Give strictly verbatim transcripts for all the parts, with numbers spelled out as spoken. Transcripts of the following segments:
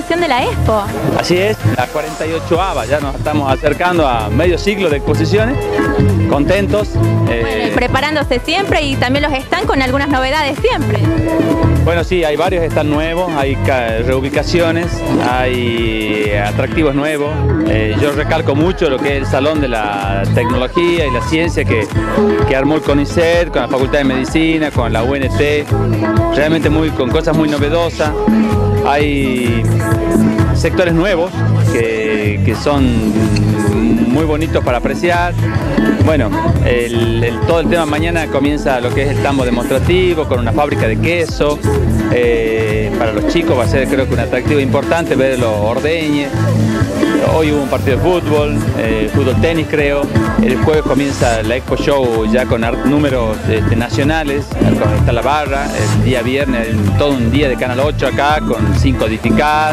edición de la Expo. Así es, la cuarenta y ochava, ya nos estamos acercando a medio siglo de exposiciones, contentos. Eh... Bueno, preparándose siempre y también los están con algunas novedades siempre. Bueno, sí, hay varios están nuevos, hay reubicaciones, hay atractivos nuevos. Eh, yo recalco mucho lo que es el Salón de la Tecnología y la Ciencia que, que armó el CONICET, con la Facultad de Medicina, con la U N T, realmente muy, con cosas muy novedosas. Hay sectores nuevos que, que son muy bonitos para apreciar. Bueno, el, el, todo el tema mañana comienza lo que es el tambo demostrativo con una fábrica de queso. Eh, para los chicos va a ser, creo que un atractivo importante ver los ordeñes. Hoy hubo un partido de fútbol, eh, fútbol tenis creo. El jueves comienza la Expo Show ya con números este, nacionales, está la barra. El día viernes todo un día de Canal ocho acá con Sin Codificar,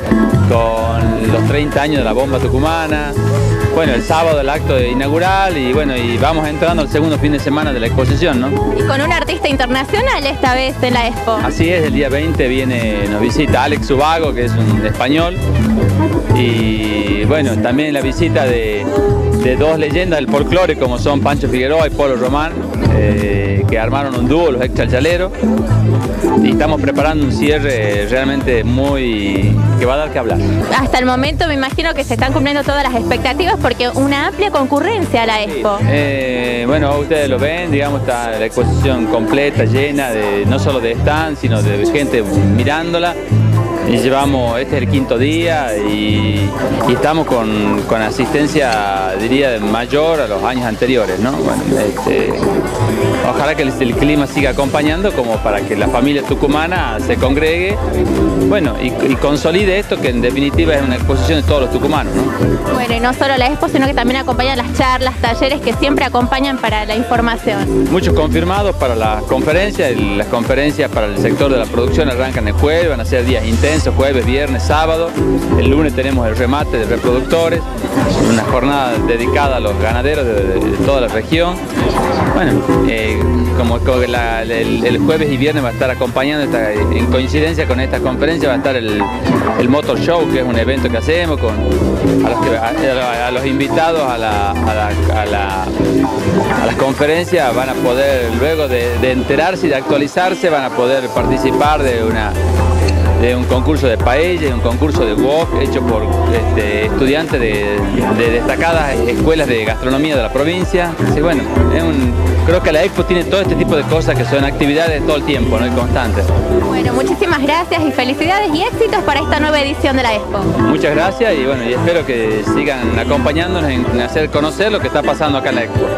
con los treinta años de la bomba tucumana. Bueno, el sábado el acto inaugural y bueno, y vamos entrando al segundo fin de semana de la exposición, ¿no? Y con un artista internacional esta vez en la Expo. Así es, el día veinte viene, nos visita Alex Ubago, que es un español, y bueno, también la visita de, de dos leyendas del folclore como son Pancho Figueroa y Polo Román, eh, que armaron un dúo, los Ex-Chalchaleros, y estamos preparando un cierre realmente muy... que va a dar que hablar. Hasta el momento me imagino que se están cumpliendo todas las expectativas porque una amplia concurrencia a la Expo. Sí. Eh, bueno, ustedes lo ven, digamos, está la exposición completa, llena, de no solo de stand, sino de gente mirándola. Y llevamos, este es el quinto día y, y estamos con, con asistencia, diría, mayor a los años anteriores, ¿no? Bueno, este, ojalá que el, el clima siga acompañando como para que la familia tucumana se congregue, bueno, y, y consolide esto que en definitiva es una exposición de todos los tucumanos, ¿no? Bueno, y no solo la Expo, sino que también acompañan las charlas, talleres que siempre acompañan para la información. Muchos confirmados para las conferencias, y las conferencias para el sector de la producción arrancan el jueves, van a ser días intensos. Jueves, viernes, sábado. El lunes tenemos el remate de reproductores, una jornada dedicada a los ganaderos de, de, de toda la región. Bueno, eh, como, como la, el, el jueves y viernes va a estar acompañando, esta, en coincidencia con esta conferencia, va a estar el, el Motor Show, que es un evento que hacemos con a los, que, a, a los invitados a, la, a, la, a, la, a las conferencias. Van a poder, luego de, de enterarse y de actualizarse, van a poder participar de una de un concurso de paella y un concurso de wok hecho por este, estudiantes de, de destacadas escuelas de gastronomía de la provincia. Así, bueno, es un, creo que la Expo tiene todo este tipo de cosas que son actividades todo el tiempo, ¿no? Y constantes. Bueno, muchísimas gracias y felicidades y éxitos para esta nueva edición de la Expo. Muchas gracias y bueno, y espero que sigan acompañándonos en hacer conocer lo que está pasando acá en la Expo.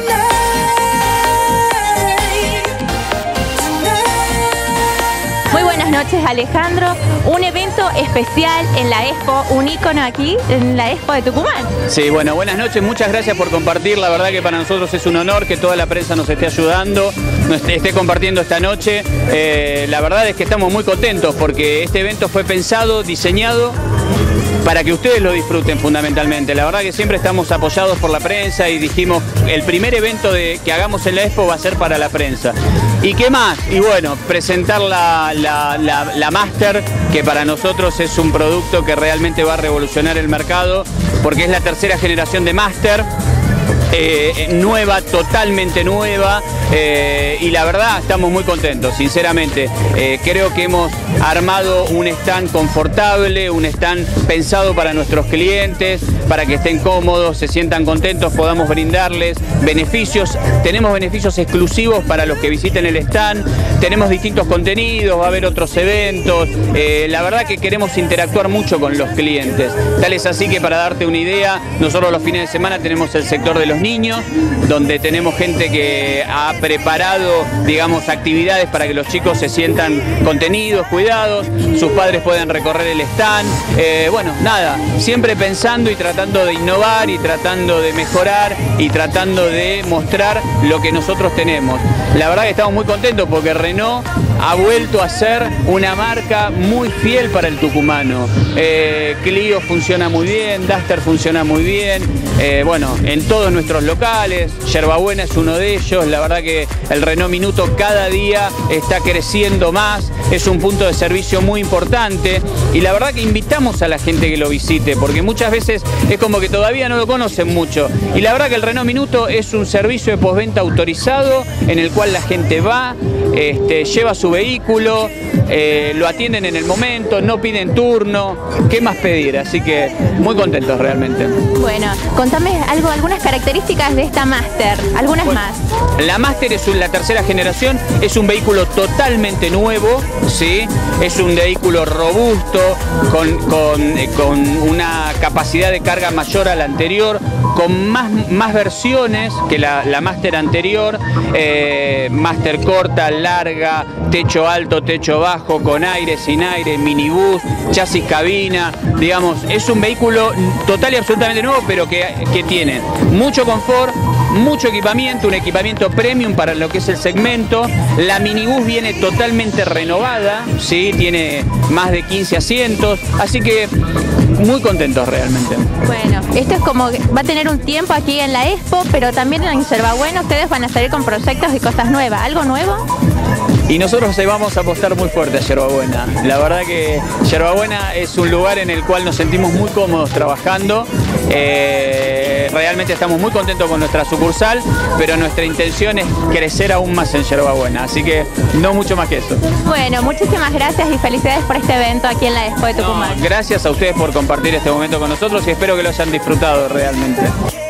Muy buenas noches, Alejandro. Un evento especial en la Expo, un ícono aquí en la Expo de Tucumán. Sí, bueno, buenas noches, muchas gracias por compartir. La verdad que para nosotros es un honor que toda la prensa nos esté ayudando, nos esté compartiendo esta noche. Eh, la verdad es que estamos muy contentos porque este evento fue pensado, diseñado para que ustedes lo disfruten fundamentalmente. La verdad que siempre estamos apoyados por la prensa y dijimos, el primer evento de, que hagamos en la Expo va a ser para la prensa. ¿Y qué más? Y bueno, presentar la, la, la, la Master, que para nosotros es un producto que realmente va a revolucionar el mercado, porque es la tercera generación de Master. Eh, nueva, totalmente nueva, eh, y la verdad estamos muy contentos, sinceramente. Eh, creo que hemos armado un stand confortable, un stand pensado para nuestros clientes, para que estén cómodos, se sientan contentos, podamos brindarles beneficios. Tenemos beneficios exclusivos para los que visiten el stand, tenemos distintos contenidos, va a haber otros eventos. Eh, la verdad que queremos interactuar mucho con los clientes. Tal es así que, para darte una idea, nosotros los fines de semana tenemos el sector de los niños, donde tenemos gente que ha preparado, digamos, actividades para que los chicos se sientan contenidos, cuidados, sus padres puedan recorrer el stand. Eh, bueno, nada, siempre pensando y tratando de innovar y tratando de mejorar y tratando de mostrar lo que nosotros tenemos. La verdad que estamos muy contentos porque Renault ha vuelto a ser una marca muy fiel para el tucumano. Eh, Clio funciona muy bien, Duster funciona muy bien, eh, bueno, en todos nuestros locales, Yerbabuena es uno de ellos. La verdad que el Renault Minuto cada día está creciendo más, es un punto de servicio muy importante y la verdad que invitamos a la gente que lo visite, porque muchas veces es como que todavía no lo conocen mucho, y la verdad que el Renault Minuto es un servicio de postventa autorizado en el cual la gente va, este, lleva su vehículo, eh, lo atienden en el momento, no piden turno, ¿qué más pedir? Así que muy contentos realmente. Bueno, contame algo, algunas características de esta Master, algunas Bueno, más. La Master es un, la tercera generación, es un vehículo totalmente nuevo, ¿sí? Es un vehículo robusto, con, con, eh, con una capacidad de carga mayor a la anterior, con más, más versiones que la, la Master anterior, eh, Master corta, larga, techo alto, techo bajo, con aire, sin aire, minibús, chasis cabina, digamos, es un vehículo total y absolutamente nuevo, pero que, que tiene mucho confort, mucho equipamiento, un equipamiento premium para lo que es el segmento. La minibús viene totalmente renovada, ¿sí? Tiene más de quince asientos, así que muy contentos realmente. Bueno, esto es como, va a tener un tiempo aquí en la Expo, pero también en Yerbabuena ustedes van a salir con proyectos y cosas nuevas. ¿Algo nuevo? Y nosotros le vamos a apostar muy fuerte a Yerbabuena. La verdad que Yerbabuena es un lugar en el cual nos sentimos muy cómodos trabajando. Eh, realmente estamos muy contentos con nuestra sucursal, pero nuestra intención es crecer aún más en Yerbabuena, así que no mucho más que eso. Bueno, muchísimas gracias y felicidades por este evento aquí en la Expo de Tucumán. No, gracias a ustedes por compartir este momento con nosotros y espero que lo hayan disfrutado realmente.